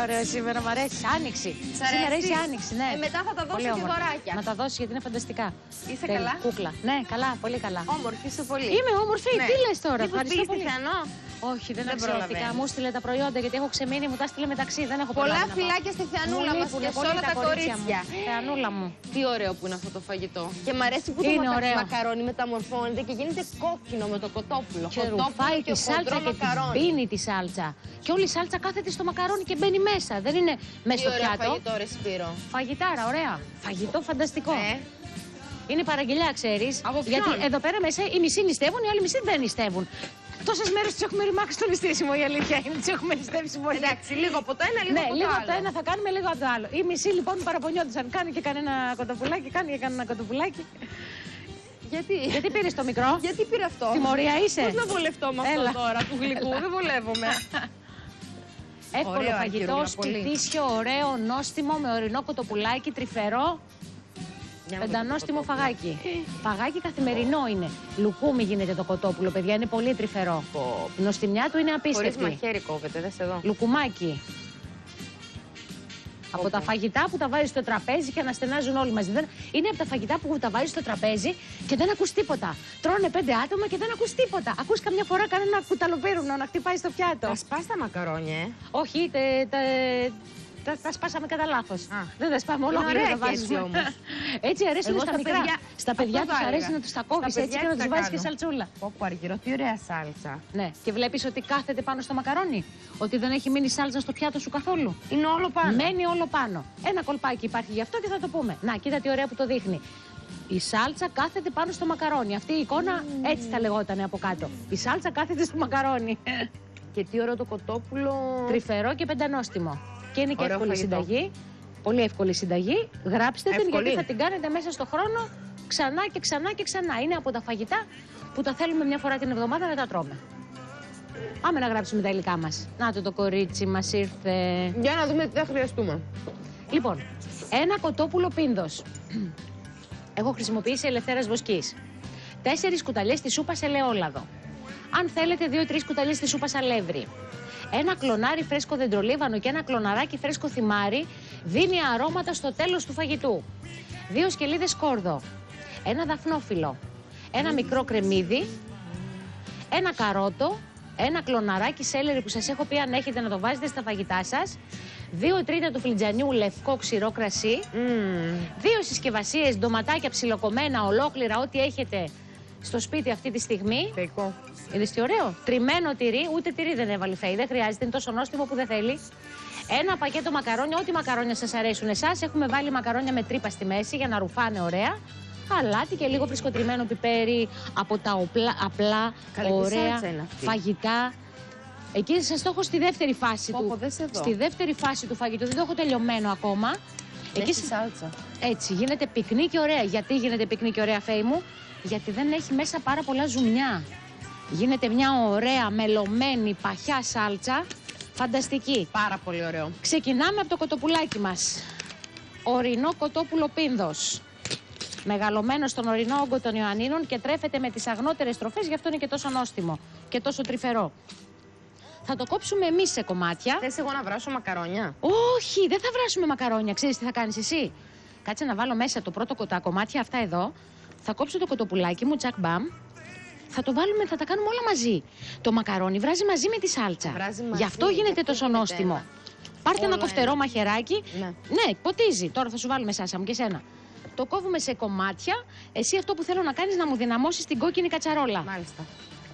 ωραίο σήμερα, μου αρέσει. Άνοιξη. Σήμερα είσαι άνοιξη, ναι. Μετά θα τα δώσω και δωράκια. Να τα δώσει γιατί είναι φανταστικά. Είσαι καλά? Κούκλα. Ναι, καλά, πολύ καλά. Όμορφη είσαι πολύ. Είμαι όμορφη, ναι. Τι λες τώρα, ευχαριστώ πολύ. Όχι, δεν αξιώθηκα. Μου στείλε τα προϊόντα γιατί έχω ξεμείνει, μου τα στείλε μεταξύ. Δεν έχω πολλά φιλάκια στη Θεανούλα μας και σε όλα τα κορίτσια. Θεανούλα μου. Τι ωραίο που είναι αυτό το φαγητό. Και μ' αρέσει που το μακαρόνι μεταμορφώνεται και γίνεται κόκκινο με το κοτόπουλο. Και ρουφάει τη σάλτσα και την πίνει τη σάλτσα. Και όλη η σάλτσα κάθεται στο μακαρόνι και μπαίνει μέσα. Δεν είναι μέσα στο πιάτο. Φαγητό, ρε Σπύρο. Φαγητάρα, ωραία. Φαγητό φανταστικό. Είναι παραγγελιά, ξέρεις. Γιατί εδώ πέρα μέσα οι μισοί νηστεύουν, οι άλλοι μισοί δεν νηστεύουν. Τόσες μέρες τους έχουμε ρημάξει στο νηστήσιμο, η αλήθεια είναι. Τους έχουμε νηστεύσει πολύ. Εντάξει, λίγο από το ένα, λίγο από το άλλο. Λίγο από το ένα θα κάνουμε, λίγο από το άλλο. Οι μισοί λοιπόν παραπονιόντουσαν. Κάνει και κανένα κοτοπουλάκι, κάνει και κανένα κοτοπουλάκι. Γιατί πήρες το μικρό? Γιατί πήρε αυτό? Τιμωρία είσαι? Πώς να βολευτώ με αυτό τώρα του γλυκού? Δεν βολεύομαι. Εύκολο φαγητό, σπιτίσιο, ωραίο, νόστιμο, με ορεινό κοτοπουλάκι, τρυφερό. Πεντανόστιμο φαγάκι. Φαγάκι καθημερινό είναι. Λουκούμι γίνεται το κοτόπουλο, παιδιά, είναι πολύ τρυφερό. Η νοστιμιά του είναι απίστευτη. Χωρίς μαχαίρι κόβεται, δες εδώ. Λουκουμάκι. Από τα φαγητά που τα βάζεις στο τραπέζι και αναστενάζουν όλοι μαζί. Είναι από τα φαγητά που τα βάζεις στο τραπέζι και δεν ακούς τίποτα. Τρώνε 5 άτομα και δεν ακούς τίποτα. Ακούς καμιά φορά κανένα κουταλοπύρουνο να χτυπάει στο πιάτο. Τα σπάς τα μακαρόνια, Όχι, τα σπάσαμε κατά λάθος. Δεν τα σπάμε ολόκληρα, τα βάζουμε όμως. Έτσι αρέσουν στα μικρά. Στα παιδιά τους αρέσει να τους τα κόβεις έτσι και να τους βάζεις και σαλτσούλα. Πω αργυρό, τι ωραία σάλτσα. Ναι, και βλέπεις ότι κάθεται πάνω στο μακαρόνι. Ότι δεν έχει μείνει σάλτσα στο πιάτο σου καθόλου. Είναι όλο πάνω. Μένει όλο πάνω. Ένα κολπάκι υπάρχει γι' αυτό και θα το πούμε. Να, κοίτα τι ωραία που το δείχνει. Η σάλτσα κάθεται πάνω στο μακαρόνι. Αυτή η εικόνα έτσι θα λεγότανε από κάτω. Η σάλτσα κάθεται στο μακαρόνι. Και τι ωραίο το κοτόπουλο. Τρυφερό και πεντανόστιμο. Και είναι και εύκολη συνταγή. Πολύ εύκολη συνταγή. Γράψτε την γιατί θα την κάνετε μέσα στο χρόνο ξανά και ξανά και ξανά. Είναι από τα φαγητά που τα θέλουμε μια φορά την εβδομάδα να τα τρώμε. Πάμε να γράψουμε τα υλικά μας. Να το κορίτσι μας ήρθε. Για να δούμε τι θα χρειαστούμε. Λοιπόν, ένα κοτόπουλο πίνδος. Έχω χρησιμοποιήσει ελευθέρας βοσκής. 4 κουταλιές της σούπας ελαιόλαδο. Αν θέλετε 2-3 κουταλιές της σούπας αλεύρι. Ένα κλονάρι φρέσκο δεντρολίβανο και ένα κλοναράκι φρέσκο θυμάρι δίνει αρώματα στο τέλος του φαγητού. 2 σκελίδες σκόρδο. Ένα δαφνόφυλλο. Ένα μικρό κρεμμύδι. Ένα καρότο. Ένα κλοναράκι σέλερι που σας έχω πει αν έχετε να το βάζετε στα φαγητά σας. 2 τρίτα του φλιτζανιού λευκό ξηρό κρασί. 2 συσκευασίες ντοματάκια ψιλοκομμένα ολόκληρα, ό,τι έχετε στο σπίτι αυτή τη στιγμή. Θεϊκό. Είδες τι ωραίο. Τριμμένο τυρί, ούτε τυρί δεν έβαλε Φέη. Δεν χρειάζεται, είναι τόσο νόστιμο που δεν θέλει. Ένα πακέτο μακαρόνια, ό,τι μακαρόνια σας αρέσουν εσάς. Έχουμε βάλει μακαρόνια με τρύπα στη μέση για να ρουφάνε ωραία. Αλάτι και λίγο φρυσκοτριμμένο πιπέρι από τα απλά, ωραία φαγητά. Εκεί σας το έχω στη δεύτερη φάση του. Στη δεύτερη φάση του φαγητού, δεν το έχω τελειωμένο ακόμα. Εκεί σάλτσα. Έτσι, γίνεται πικνί και ωραία. Γιατί γίνεται πικνί και ωραία, Φέη μου? Γιατί δεν έχει μέσα πάρα πολλά ζουμιά. Γίνεται μια ωραία μελωμένη παχιά σάλτσα. Φανταστική. Πάρα πολύ ωραίο. Ξεκινάμε από το κοτοπουλάκι μας. Ορεινό κοτόπουλο πίνδος. Μεγαλωμένο στον ορεινό όγκο των Ιωαννίνων και τρέφεται με τις αγνότερες τροφές, γι' αυτό είναι και τόσο νόστιμο και τόσο τρυφερό. Θα το κόψουμε εμείς σε κομμάτια. Θες εγώ να βράσω μακαρόνια? Όχι, δεν θα βράσουμε μακαρόνια. Ξέρεις τι θα κάνεις εσύ? Κάτσε να βάλω μέσα το πρώτο τα κομμάτια αυτά εδώ. Θα κόψω το κοτοπουλάκι μου, τσακ μπαμ. Θα το βάλουμε, θα τα κάνουμε όλα μαζί. Το μακαρόνι βράζει μαζί με τη σάλτσα. Γι' αυτό γίνεται τόσο νόστιμο. Πάρτε ένα κοφτερό μαχαιράκι. Ναι, ποτίζει. Τώρα θα σου βάλουμε Σάσα μου και σένα. Το κόβουμε σε κομμάτια. Εσύ αυτό που θέλω να κάνεις να μου δυναμώσεις την κόκκινη κατσαρόλα. Μάλιστα.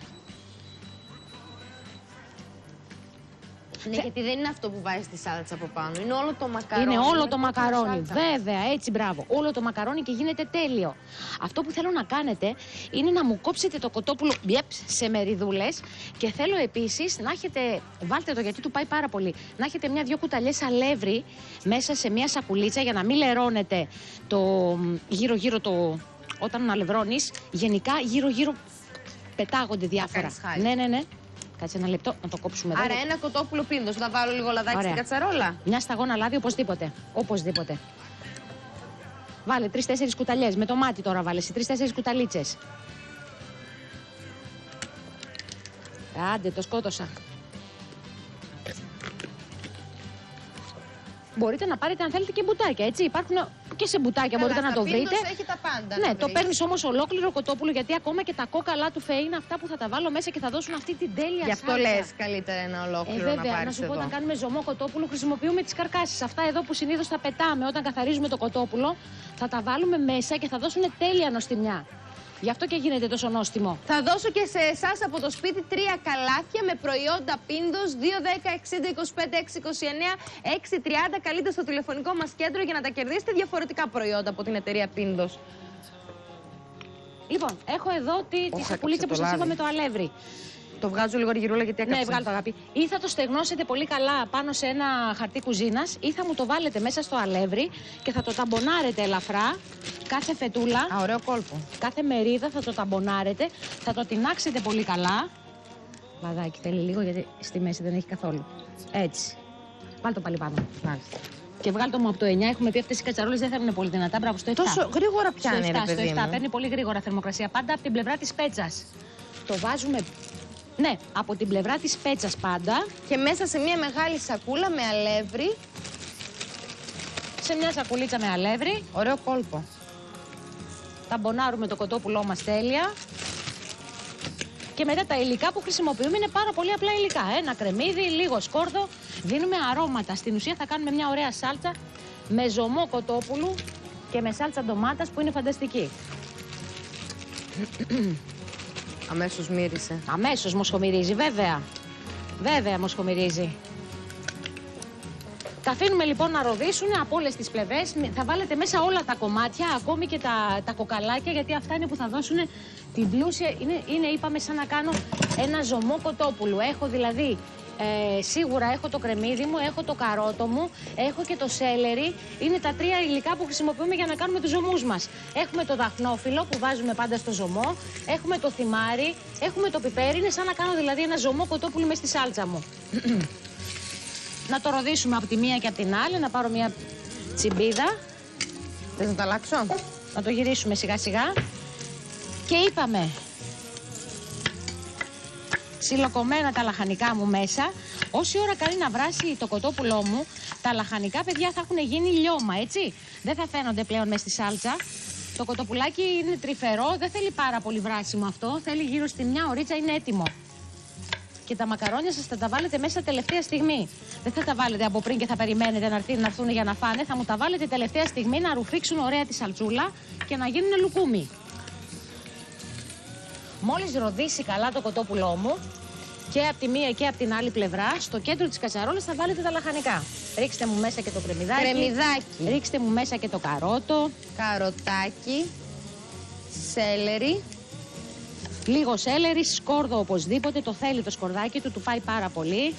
Ναι, γιατί δεν είναι αυτό που βάζει τη σάλτσα από πάνω. Είναι όλο το μακαρόνι. Είναι όλο το μακαρόνι. Βέβαια, έτσι, μπράβο. Όλο το μακαρόνι και γίνεται τέλειο. Αυτό που θέλω να κάνετε είναι να μου κόψετε το κοτόπουλο σε μεριδούλες και θέλω επίσης να έχετε. Βάλτε το γιατί του πάει πάρα πολύ. Να έχετε 1-2 κουταλιές αλεύρι μέσα σε μια σακουλίτσα για να μην λερώνετε το γύρω-γύρω το. Όταν αλευρώνεις, γενικά γύρω-γύρω πετάγονται διάφορα. Ναι. Κάτσε ένα λεπτό να το κόψουμε εδώ. Άρα ένα κοτόπουλο πίνδος. Να βάλω λίγο λαδάκι στην κατσαρόλα. Μια σταγόνα λάδι οπωσδήποτε. Οπωσδήποτε. Βάλε 3-4 κουταλιές. Με το μάτι τώρα βάλε. 3-4 κουταλίτσες. Άντε, το σκότωσα. Μπορείτε να πάρετε αν θέλετε και μπουτάκια, έτσι. Υπάρχουν και σε μπουτάκια, μπορείτε να το βρείτε. Έχει τα πάντα. Ναι, το παίρνει όμως ολόκληρο κοτόπουλο, γιατί ακόμα και τα κόκαλά του φε είναι αυτά που θα τα βάλω μέσα και θα δώσουν αυτή την τέλεια Γι' αυτό λες καλύτερα ένα ολόκληρο να βέβαια, πάρεις να σου πω, εδώ. όταν κάνουμε ζωμό κοτόπουλο, χρησιμοποιούμε τις καρκάσεις. Αυτά εδώ που συνήθως τα πετάμε όταν καθαρίζουμε το κοτόπουλο, θα τα βάλουμε μέσα και θα δώσουν τέλεια νοστιμιά. Γι' αυτό και γίνεται τόσο νόστιμο. Θα δώσω και σε εσάς από το σπίτι 3 καλάθια με προϊόντα Πίντος 2, 10, 60, 25, 6, 29, 6, 30. Καλείτε στο τηλεφωνικό μας κέντρο για να τα κερδίσετε διαφορετικά προϊόντα από την εταιρεία Πίντος. Λοιπόν, έχω εδώ τη σακουλίτσα που σας είπα με το αλεύρι. Το βγάζω λίγο αργυρούλα γιατί έκαψε. Ναι, βγάλω το, αγάπη. Ή θα το στεγνώσετε πολύ καλά πάνω σε ένα χαρτί κουζίνας, ή θα μου το βάλετε μέσα στο αλεύρι και θα το ταμπονάρετε ελαφρά. Κάθε φετούλα, ωραίο κόλπο. Κάθε μερίδα θα το ταμπονάρετε, θα το τινάξετε πολύ καλά. Βαδάκι, θέλει λίγο γιατί στη μέση δεν έχει καθόλου. Έτσι. Βάλ το πάλι πάνω. Μάλιστα. Και βγάλ το μου από το 9. Έχουμε πει αυτές οι κατσαρόλες δεν θέλουν πολύ δυνατά. Μπράβο, στο 7. Τόσο γρήγορα πιάνει, στο 7, ρε παιδί στο 7. μου. Παίρνει πολύ γρήγορα θερμοκρασία. Πάντα από την πλευρά της πέτσας. Το βάζουμε. Ναι, από την πλευρά της πέτσας πάντα. Και μέσα σε μια μεγάλη σακούλα με αλεύρι. Σε μια σακουλίτσα με αλεύρι. Ωραίο κόλπο. Ταμπονάρουμε το κοτόπουλό μας τέλεια. Και μετά τα υλικά που χρησιμοποιούμε είναι πάρα πολύ απλά υλικά. Ένα κρεμμύδι, λίγο σκόρδο. Δίνουμε αρώματα. Στην ουσία θα κάνουμε μια ωραία σάλτσα με ζωμό κοτόπουλου και με σάλτσα ντομάτας που είναι φανταστική. Αμέσως μύρισε. Αμέσως μοσχομυρίζει, βέβαια. Βέβαια μοσχομυρίζει. Τα αφήνουμε λοιπόν να ροδίσουν από όλες τις πλευρές. Θα βάλετε μέσα όλα τα κομμάτια, ακόμη και τα κοκαλάκια, γιατί αυτά είναι που θα δώσουν την πλούσια. Είναι είπαμε, σαν να κάνω ένα ζωμό κοτόπουλου. Έχω δηλαδή, σίγουρα έχω το κρεμμύδι μου, έχω το καρότο μου, έχω και το σέλερι. Είναι τα 3 υλικά που χρησιμοποιούμε για να κάνουμε τους ζωμούς μας. Έχουμε το δαφνόφυλλο που βάζουμε πάντα στο ζωμό, έχουμε το θυμάρι, έχουμε το πιπέρι. Είναι σαν να κάνω δηλαδή ένα ζωμό κοτόπουλου μες στη σάλτσα μου. Να το ροδίσουμε από τη μία και από την άλλη, να πάρω μια τσιμπίδα. Θες να το αλλάξω? Να το γυρίσουμε σιγά σιγά. Και είπαμε, ξυλοκομμένα τα λαχανικά μου μέσα. Όση ώρα κάνει να βράσει το κοτόπουλό μου, τα λαχανικά, παιδιά, θα έχουν γίνει λιώμα, έτσι. Δεν θα φαίνονται πλέον μέσα στη σάλτσα. Το κοτοπουλάκι είναι τρυφερό, δεν θέλει πάρα πολύ βράσιμο αυτό. Θέλει γύρω στη μια ωρίτσα, είναι έτοιμο. Και τα μακαρόνια σας θα τα βάλετε μέσα τελευταία στιγμή. Δεν θα τα βάλετε από πριν και θα περιμένετε να έρθουν για να φάνε. Θα μου τα βάλετε τελευταία στιγμή να ρουφήξουν ωραία τη σαλτσούλα και να γίνουν λουκούμι. Μόλις ροδίσει καλά το κοτόπουλό μου και από τη μία και από την άλλη πλευρά, στο κέντρο της κατσαρόλας θα βάλετε τα λαχανικά. Ρίξτε μου μέσα και το κρεμμυδάκι. Ρίξτε μου μέσα και το καρότο. Καροτάκι. Σέλερι. Λίγο σέλερι, σκόρδο οπωσδήποτε, το θέλει το σκορδάκι του πάει πάρα πολύ.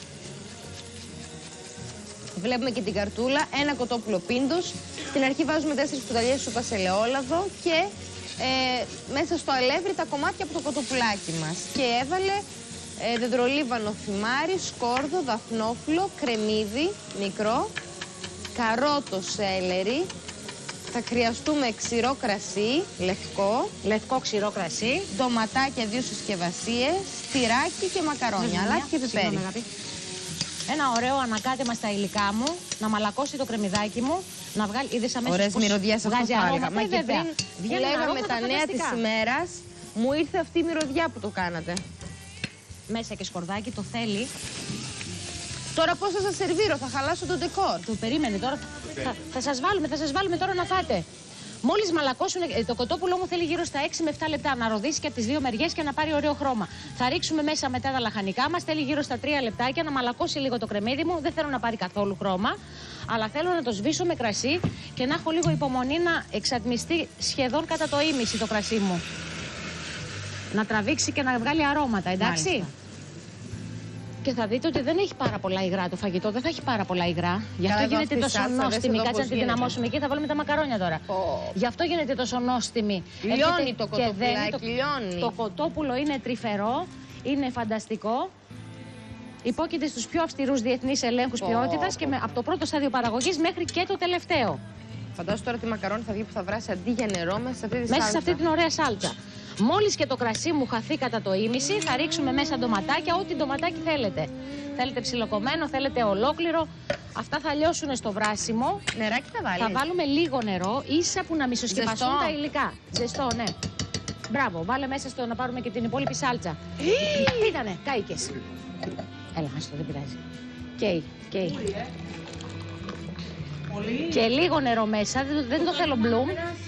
Βλέπουμε και την καρτούλα, ένα κοτόπουλο Πίντος. Στην αρχή βάζουμε 4 κουταλιές σούπα σε ελαιόλαδο και μέσα στο αλεύρι τα κομμάτια από το κοτοπουλάκι μας. Και έβαλε δεντρολίβανο θυμάρι, σκόρδο, δαφνόφυλλο, κρεμμύδι μικρό, καρότο σέλερι. Θα χρειαστούμε ξηρό κρασί, λευκό ξηρό κρασί, ντοματάκια 2 συσκευασίες, τυράκι και μακαρόνια, αλάτι και πιπέρι. Ένα ωραίο ανακάτεμα στα υλικά μου, να μαλακώσει το κρεμμυδάκι μου, να βγάλει, είδες αμέσως ωραίες μυρωδιές, αυτό θα έλεγα. Μα και πριν λέγαμε τα νέα της ημέρας, μου ήρθε αυτή η μυρωδιά που το κάνατε. Μέσα και σκορδάκι, το θέλει. Τώρα πώς θα σας σερβίρω, θα χαλάσω το ντεκόρ. Το περίμενε τώρα. Θα σας βάλουμε τώρα να φάτε. Μόλις μαλακώσουν, το κοτόπουλό μου θέλει γύρω στα 6 με 7 λεπτά να ροδίσει και από τις 2 μεριές και να πάρει ωραίο χρώμα. Θα ρίξουμε μέσα μετά τα λαχανικά μας, θέλει γύρω στα 3 λεπτάκια να μαλακώσει λίγο το κρεμμύδι μου. Δεν θέλω να πάρει καθόλου χρώμα, αλλά θέλω να το σβήσω με κρασί και να έχω λίγο υπομονή να εξατμιστεί σχεδόν κατά το ίμιση το κρασί μου. Να τραβήξει και να βγάλει αρώματα, εντάξει. Μάλιστα. Και θα δείτε ότι δεν έχει πάρα πολλά υγρά το φαγητό, δεν θα έχει πάρα πολλά υγρά. Γι' αυτό γίνεται τόσο νόστιμη. Κάτσε να τη δυναμώσουμε εκεί, θα βάλουμε τα μακαρόνια τώρα. Γι' αυτό γίνεται τόσο νόστιμη. Λιώνει το κοτοπουλάκι, λιώνει. Το κοτόπουλο είναι τρυφερό, είναι φανταστικό. Υπόκειται στους πιο αυστηρούς διεθνείς ελέγχους ποιότητας και από το πρώτο στάδιο παραγωγής μέχρι και το τελευταίο. Φαντάζομαι τώρα τι μακαρόνι θα βγει που θα βράσει αντί για νερό μέσα σε αυτή τη σάλτσα. Μέσα σε αυτή την ωραία σάλτσα. Μόλις και το κρασί μου χαθεί κατά το ήμιση, θα ρίξουμε μέσα ντοματάκια, ό,τι ντοματάκι θέλετε. Θέλετε ψιλοκομμένο, θέλετε ολόκληρο. Αυτά θα λιώσουν στο βράσιμο. Νεράκι θα βάλεις? Θα βάλουμε λίγο νερό, ίσα που να μισοσκεπαστούν Ζεστό. τα υλικά. Ζεστό, ναι. Μπράβο, βάλε μέσα στο να πάρουμε και την υπόλοιπη σάλτσα. Ήτανε, κάηκες. Έλα, άστο, δεν πειράζει. Καίει. Και λίγο νερό μέσα, δεν το θέλω μπλουμ.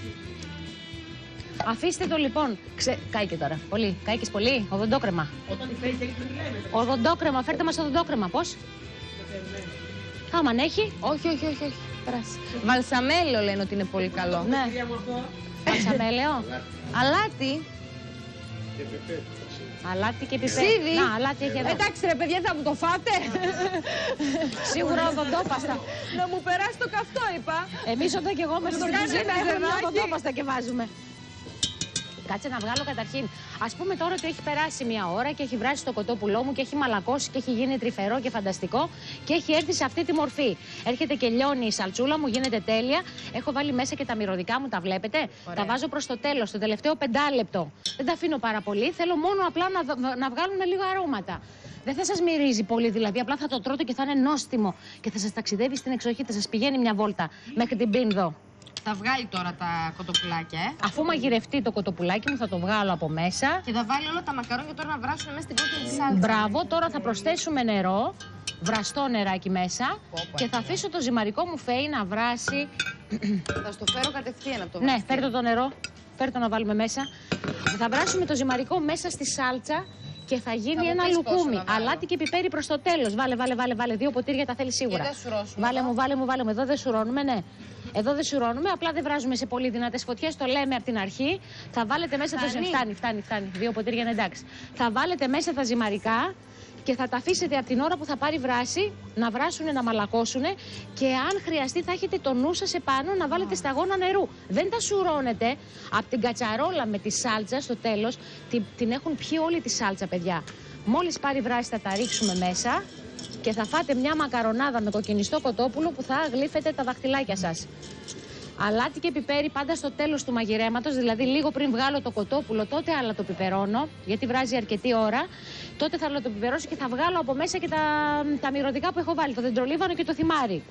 Αφήστε το λοιπόν. Κάηκε τώρα. Πολύ. Κάηκες πολύ. Οδοντόκρεμα. Όταν η φέγγει έχει το λέμε. Οδοντόκρεμα. Φέρτε μας οδοντόκρεμα. Πώς? Άμα αν έχει. Όχι. Περάσει. Βαλσαμέλο λένε ότι είναι πολύ καλό. Ναι. Βαλσαμέλαιο. Αλάτι. Αλάτι και πιπέρι. Ξύδι. Να, αλάτι έχει εδώ. Εντάξει ρε παιδιά, θα μου το φάτε. Σίγουρα οδοντόπαστα. Να μου περάσει το καυτό, είπα. Εμείς όταν και εγώ μέσα στην κάνετε κουζίνα έχουμε μια παιδάκι. οδοντόπαστα και βάζουμε. Κάτσε να βγάλω καταρχήν. Ας πούμε τώρα ότι έχει περάσει μια ώρα και έχει βράσει το κοτόπουλό μου και έχει μαλακώσει και έχει γίνει τρυφερό και φανταστικό και έχει έρθει σε αυτή τη μορφή. Έρχεται και λιώνει η σαλτσούλα μου, γίνεται τέλεια. Έχω βάλει μέσα και τα μυρωδικά μου, τα βλέπετε. Ωραία. Τα βάζω προς το τέλος, το τελευταίο 5 λεπτό. Δεν τα αφήνω πάρα πολύ. Θέλω μόνο απλά να βγάλουν λίγο αρώματα. Δεν θα σας μυρίζει πολύ, δηλαδή απλά θα το τρώτε και θα είναι νόστιμο και θα σας ταξιδεύει στην εξοχή, θα σας πηγαίνει μια βόλτα μέχρι την Πίνδο. Θα βγάλει τώρα τα κοτοπουλάκια, Αφού μαγειρευτεί το κοτοπουλάκι μου, θα το βγάλω από μέσα. Και θα βάλει όλα τα μακαρόνια τώρα να βράσουν μέσα στην κόκκινη σάλτσα. Μπράβο, τώρα θα προσθέσουμε νερό, βραστό νεράκι μέσα και θα αφήσω το ζυμαρικό μου φέι να βράσει. Θα στο φέρω κατευθείαν από το Ναι, φέρτε το νερό, φέρτε το να βάλουμε μέσα. Θα βράσουμε το ζυμαρικό μέσα στη σάλτσα και θα γίνει μου ένα πεις πόσο λουκούμι. να βάλω. Αλάτι και πιπέρι προς το τέλος. Βάλε. 2 ποτήρια τα θέλει σίγουρα. Και δεν σουρώσουμε Βάλε μου. Εδώ δεν σουρώνουμε, ναι. Εδώ δεν σουρώνουμε, απλά δεν βράζουμε σε πολύ δυνατές φωτιές. Το λέμε από την αρχή. Θα βάλετε μέσα το ζυμαρικό. Φτάνει. 2 ποτήρια είναι εντάξει. Θα βάλετε μέσα τα ζυμαρικά και θα τα αφήσετε από την ώρα που θα πάρει βράση να βράσουν, να μαλακώσουν και αν χρειαστεί θα έχετε το νου σας επάνω να βάλετε σταγόνα νερού. Δεν τα σουρώνετε από την κατσαρόλα με τη σάλτσα στο τέλος. Την έχουν πιει όλη τη σάλτσα, παιδιά. Μόλις πάρει βράση θα τα ρίξουμε μέσα και θα φάτε μια μακαρονάδα με κοκκινιστό κοτόπουλο που θα γλύφετε τα δαχτυλάκια σας. Αλάτι και πιπέρι πάντα στο τέλος του μαγειρέματος, δηλαδή λίγο πριν βγάλω το κοτόπουλο, τότε άλλα το πιπερώνω, γιατί βράζει αρκετή ώρα. Τότε θα το πιπερώσω και θα βγάλω από μέσα και τα μυρωδικά που έχω βάλει, το δεντρολίβανο και το θυμάρι.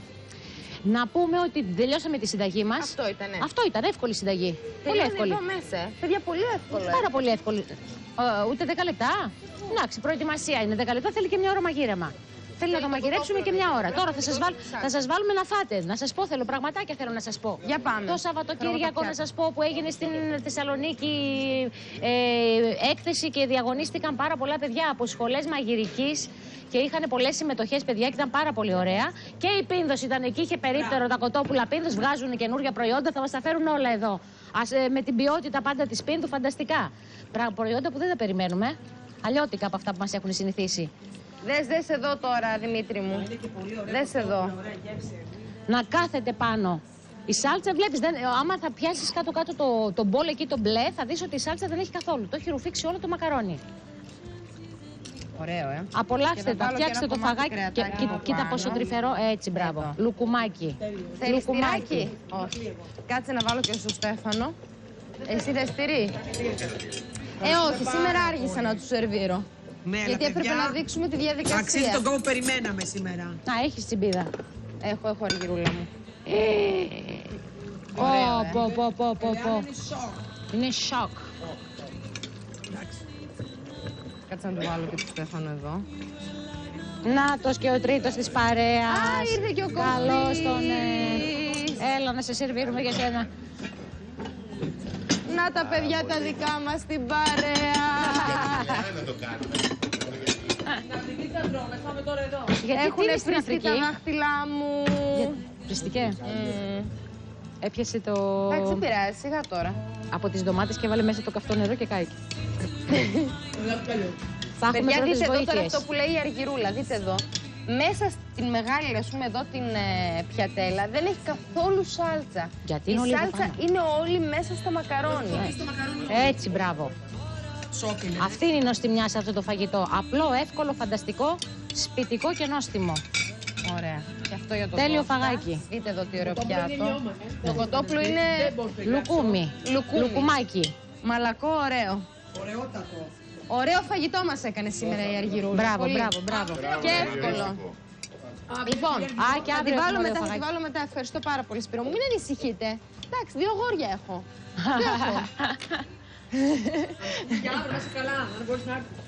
Να πούμε ότι τελειώσαμε τη συνταγή μας. Αυτό ήτανε. Αυτό ήταν, εύκολη συνταγή. Πολύ εύκολη. Εδώ μέσα. Παιδιά, πολύ εύκολο. Πάρα πολύ εύκολη. Ούτε 10 λεπτά. Εντάξει, προετοιμασία είναι 10 λεπτά, θέλει και μια ώρα μαγείρεμα. Θέλει να το μαγειρέψουμε και μια ώρα. Τώρα θα σας βάλουμε να φάτε. Να σας πω, πραγματάκια θέλω να σας πω. Για πάμε. Το Σαββατοκύριακο να σας πω που έγινε στην Θεσσαλονίκη έκθεση και διαγωνίστηκαν πάρα πολλά παιδιά από σχολές μαγειρικής και είχαν πολλές συμμετοχές παιδιά και ήταν πάρα πολύ ωραία. Και η Πίνδος ήταν εκεί, είχε περίπτερο τα κοτόπουλα Πίνδος, βγάζουν καινούργια προϊόντα, θα μας τα φέρουν όλα εδώ. Με την ποιότητα πάντα της Πίνδου, φανταστικά. Προϊόντα που δεν τα περιμένουμε. Αλλιώτικα από αυτά που μας έχουν συνηθίσει. Δες εδώ τώρα, Δημήτρη μου. Δες εδώ. Να κάθεται πάνω. Η σάλτσα, βλέπεις, άμα θα πιάσεις κάτω-κάτω το μπολ εκεί το μπλε, θα δεις ότι η σάλτσα δεν έχει καθόλου. Το έχει ρουφήξει όλο το μακαρόνι. Ωραίο, Απολαύστε τα, φτιάξτε το φαγάκι και κοίτα πόσο τρυφερό. Έτσι, μπράβο. Εδώ. Λουκουμάκι. Θέλεις τυράκι? Όχι. Κάτσε να βάλω και στο Στέφανο. Εσύ δεν στηρί? Όχι, σήμερα άργησα να του σερβίρω. Ναι, Γιατί έπρεπε να δείξουμε τη διαδικασία. Αξίζει τον κόπο που περιμέναμε σήμερα. Α, έχεις τσιμπίδα. Έχω αργυρούλα μου. Πω. Είναι σοκ. Κάτσε να του βάλω και το Στέφανο εδώ. Νάτος και ο τρίτος της παρέας. Α, ήρθε και ο Κωστής. Καλώς τον. Έλα να σε σερβίρουμε για σένα. Να τα παιδιά τα δικά μας στην παρέα. Να το κάνουμε. Γιατί Έχουν τι είναι στην φριστεί Αφρική. τα δάχτυλά μου. Φριστικέ. Έπιασε το. Εντάξει, δεν πειράζει, σιγά τώρα. Από τις ντομάτες και βάλε μέσα το καυτό νερό και κάηκε. Θα έχουμε Παιδιά, πρώτες δείτε εδώ τώρα βοήθειες. αυτό που λέει η αργυρούλα. Δείτε εδώ. Μέσα στην μεγάλη, ας πούμε, εδώ την πιατέλα δεν έχει καθόλου σάλτσα. Γιατί η είναι όλη εδώ σάλτσα πάνω. είναι όλη μέσα στο μακαρόνι. Έτσι, μπράβο. Σοκ είναι. Αυτή είναι η νοστιμιά σε αυτό το φαγητό. Απλό, εύκολο, φανταστικό, σπιτικό και νόστιμο. Ωραία. Και αυτό για το Τέλειο Κώστα. φαγάκι. Δείτε εδώ τι ωραίο πιάτο. Το κοτόπουλο είναι Λουκούμι. Λουκούμι. Λουκουμάκι. Μαλακό, ωραίο. Ωραιότατο. Ωραίο φαγητό μας έκανε σήμερα η Αργυρούλα. Μπράβο, Πολύ. μπράβο, μπράβο. Και εύκολο. Λοιπόν, και θα τη αύριο βάλω έχουμε μετά, ωραίο θα τη φαγάκι. βάλω μετά. Ευχαριστώ πάρα πολύ, Σπύρο μου. Μην ανησυχείτε. Εντάξει, 2 αγόρια έχω. Τι έχω. Και αύριο να είσαι καλά, αν μπορείς να έρθεις.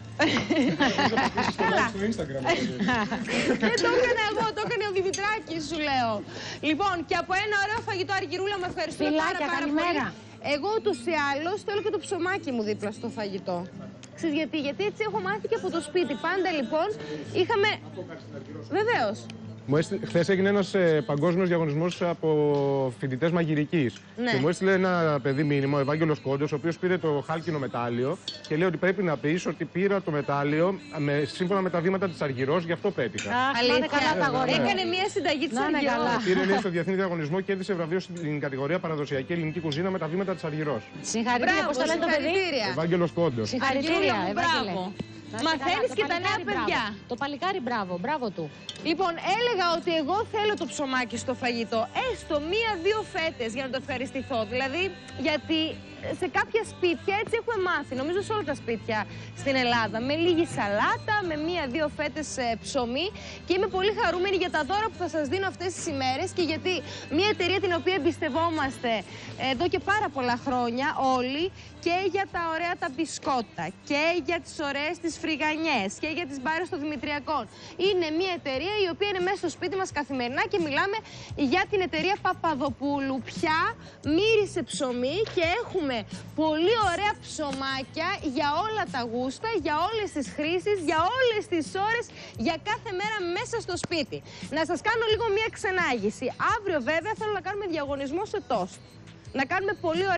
Στο Instagram. Δεν το έκανα εγώ, το έκανε ο Δημητράκης, σου λέω. Λοιπόν, και από ένα ωραίο φαγητό, Αργυρούλα, με ευχαριστώ Φιλάκια, πάρα καλημέρα. πολύ. Εγώ ούτως ή άλλως θέλω και το ψωμάκι μου δίπλα στο φαγητό. Ξέρεις γιατί έτσι έχω μάθει και από το σπίτι. Πάντα λοιπόν είχαμε. Βεβαίως. Χθες έγινε ένας παγκόσμιος διαγωνισμός από φοιτητές μαγειρικής. Ναι. Και μου έστειλε ένα παιδί μήνυμα, ο Ευάγγελος Κόντος, ο οποίος πήρε το χάλκινο μετάλλιο και λέει ότι πρέπει να πεις ότι πήρα το μετάλλιο σύμφωνα με τα βήματα της Αργυρός, γι' αυτό πέτυχα. Αχ, να είναι καλά τα αγόρια. Έκανε μια συνταγή της Να είναι Αργυρός. καλά. Πήρε λέει, στο διεθνή διαγωνισμό και έδειξε βραβείο στην κατηγορία Παραδοσιακή Ελληνική Κουζίνα με τα βήματα της Αργυρός. Συγχαρητήρια, Μπράβο, πώς το λένε το παιδί. συγχαρητήρια. Ευάγγελος Κόντος. Συγχαρητήρια, Αργυρούλα μου, Ευάγγελε. μπράβο. Να είστε Μαθαίνεις καλά. και Το τα νέα παλικάρι, παιδιά. μπράβο. Το παλικάρι, μπράβο, μπράβο του. Λοιπόν, έλεγα ότι εγώ θέλω το ψωμάκι στο φαγητό. Έστω 1-2 φέτες για να το ευχαριστηθώ. Δηλαδή, γιατί σε κάποια σπίτια έτσι έχουμε μάθει. Νομίζω σε όλα τα σπίτια στην Ελλάδα. Με λίγη σαλάτα, με 1-2 φέτες ψωμί. Και είμαι πολύ χαρούμενη για τα δώρα που θα σας δίνω αυτές τις ημέρες και γιατί μια εταιρεία την οποία εμπιστευόμαστε εδώ και πάρα πολλά χρόνια όλοι και για τα ωραία τα μπισκότα και για τις ωραίες τις φρυγανιές και για τις μπάρες των Δημητριακών. Είναι μια εταιρεία η οποία είναι μέσα στο σπίτι μας καθημερινά και μιλάμε για την εταιρεία Παπαδοπούλου. Πια μύρισε ψωμί και έχουμε πολύ ωραία ψωμάκια για όλα τα γούστα, για όλες τις χρήσεις, για όλες τις ώρες, για κάθε μέρα μέσα στο σπίτι. Να σας κάνω λίγο μια ξενάγηση. Αύριο βέβαια θέλω να κάνουμε διαγωνισμό σε τόστ. Να κάνουμε πολύ ωραία